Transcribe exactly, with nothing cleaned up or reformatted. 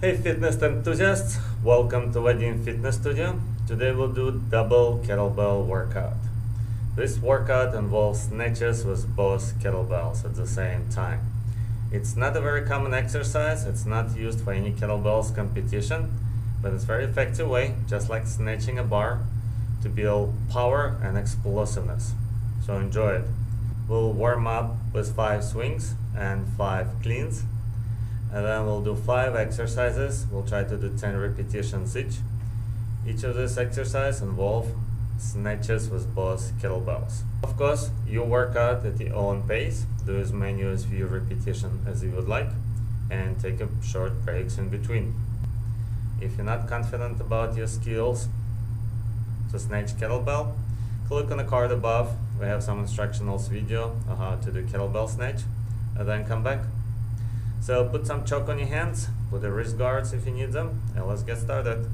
Hey fitness enthusiasts, welcome to Vadim Fitness Studio. Today we'll do double kettlebell workout. This workout involves snatches with both kettlebells at the same time. It's not a very common exercise, it's not used for any kettlebells competition, but it's a very effective way, just like snatching a bar, to build power and explosiveness. So enjoy it. We'll warm up with five swings and five cleans. And then we'll do five exercises. We'll try to do ten repetitions each. Each of these exercises involve snatches with both kettlebells. Of course, you work out at your own pace. Do as many as few repetitions as you would like, and take a short breaks in between. If you're not confident about your skills to snatch kettlebell, click on the card above. We have some instructionals video on how to do kettlebell snatch, and then come back. So put some choke on your hands, put the wrist guards if you need them, and let's get started.